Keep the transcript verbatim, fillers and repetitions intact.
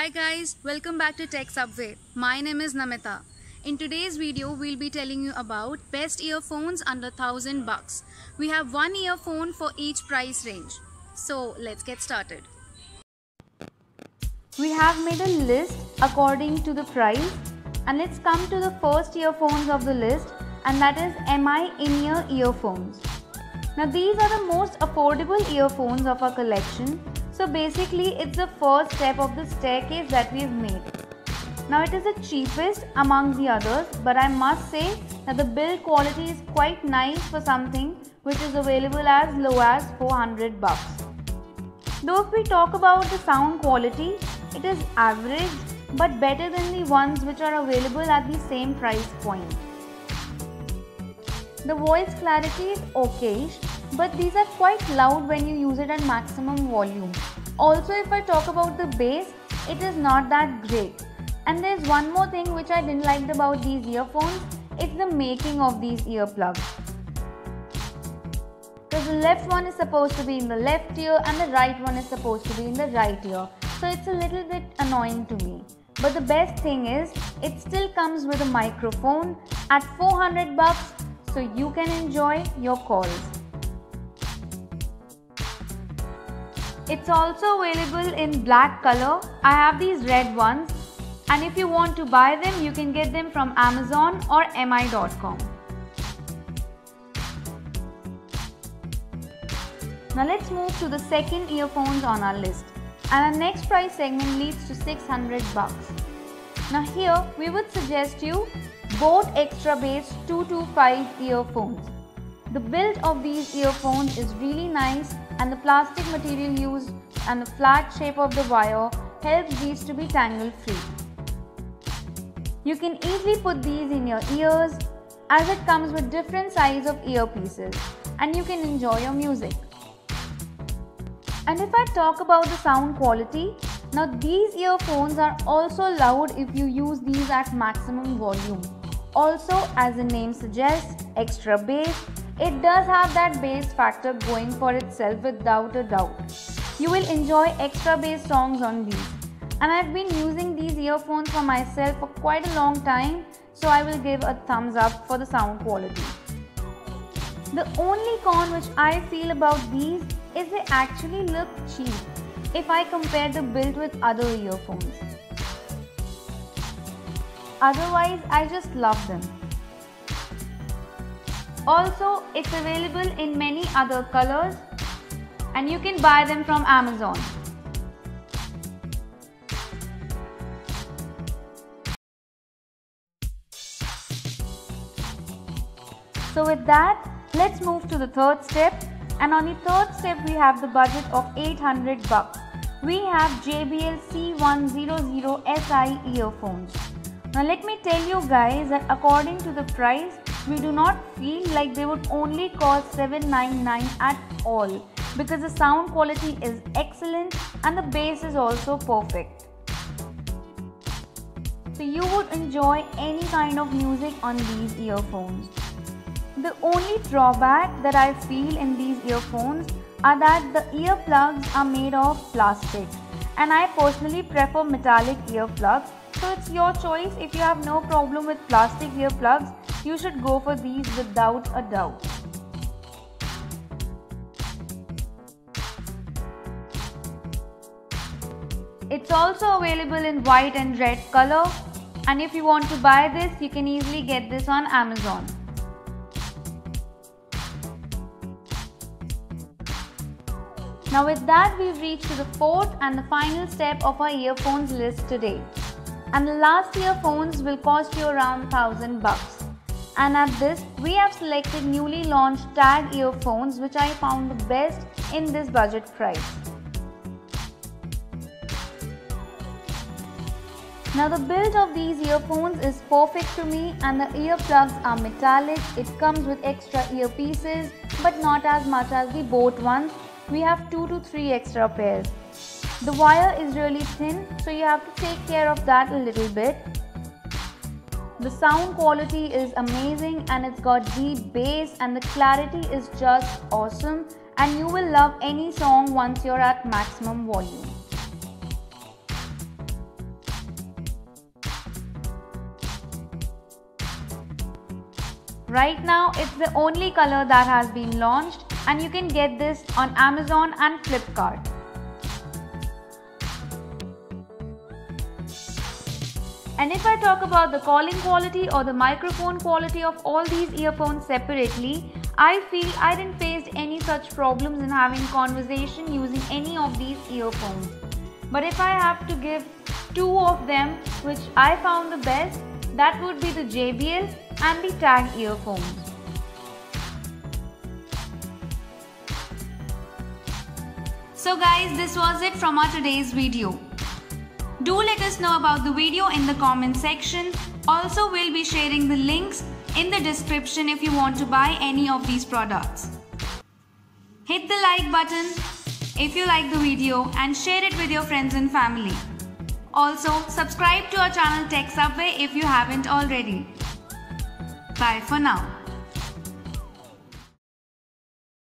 Hi guys, welcome back to Tech Subway. My name is Namita. In today's video, we'll be telling you about best earphones under one thousand bucks. We have one earphone for each price range. So let's get started. We have made a list according to the price, and let's come to the first earphones of the list, and that is M I in-ear earphones. Now these are the most affordable earphones of our collection. So basically it's the first step of the staircase that we've made. Now it is the cheapest among the others, but I must say that the build quality is quite nice for something which is available as low as four hundred bucks. Though if we talk about the sound quality, it is average but better than the ones which are available at the same price point. The voice clarity is okayish, but these are quite loud when you use it at maximum volume. Also, if I talk about the bass, it is not that great. And there's one more thing which I didn't like about these earphones, it's the making of these earplugs. Because the left one is supposed to be in the left ear and the right one is supposed to be in the right ear. So it's a little bit annoying to me. But the best thing is, it still comes with a microphone at four hundred bucks, so you can enjoy your calls. It's also available in black color. I have these red ones, and if you want to buy them, you can get them from Amazon or M I dot com. Now let's move to the second earphones on our list, and our next price segment leads to six hundred bucks. Now here we would suggest you Bose Extra Bass two twenty-five earphones. The build of these earphones is really nice, and the plastic material used and the flat shape of the wire helps these to be tangle free. You can easily put these in your ears as it comes with different size of earpieces, and you can enjoy your music. And if I talk about the sound quality, now these earphones are also loud if you use these at maximum volume. Also, as the name suggests, extra bass, it does have that bass factor going for itself without a doubt. You will enjoy extra bass songs on these. And I've been using these earphones for myself for quite a long time, so I will give a thumbs up for the sound quality. The only con which I feel about these is they actually look cheap if I compare the build with other earphones. Otherwise, I just love them. Also, it's available in many other colors, and you can buy them from Amazon. So with that, let's move to the third step, and on the third step we have the budget of eight hundred bucks. We have J B L C one hundred S I earphones. Now let me tell you guys that according to the price, we do not feel like they would only cost seven ninety-nine at all, because the sound quality is excellent and the bass is also perfect. So you would enjoy any kind of music on these earphones. The only drawback that I feel in these earphones are that the earplugs are made of plastic, and I personally prefer metallic earplugs. So it's your choice. If you have no problem with plastic earplugs, you should go for these without a doubt. It's also available in white and red color, and if you want to buy this, you can easily get this on Amazon. Now with that, we've reached to the fourth and the final step of our earphones list today. And the last earphones will cost you around one thousand bucks. And at this, we have selected newly launched tag earphones, which I found the best in this budget price. Now the build of these earphones is perfect to me, and the earplugs are metallic. It comes with extra earpieces, but not as much as the Bose ones. We have two to three extra pairs. The wire is really thin, so you have to take care of that a little bit. The sound quality is amazing, and it's got deep bass, and the clarity is just awesome, and you will love any song once you're at maximum volume. Right now it's the only color that has been launched and you can get this on Amazon and Flipkart. And if I talk about the calling quality or the microphone quality of all these earphones separately, I feel I didn't face any such problems in having conversation using any of these earphones. But if I have to give two of them which I found the best, that would be the J B L and the Tag earphones. So guys, this was it from our today's video. Do let us know about the video in the comment section. Also, we'll be sharing the links in the description if you want to buy any of these products. Hit the like button if you like the video and share it with your friends and family. Also, subscribe to our channel Tech Subway if you haven't already. Bye for now.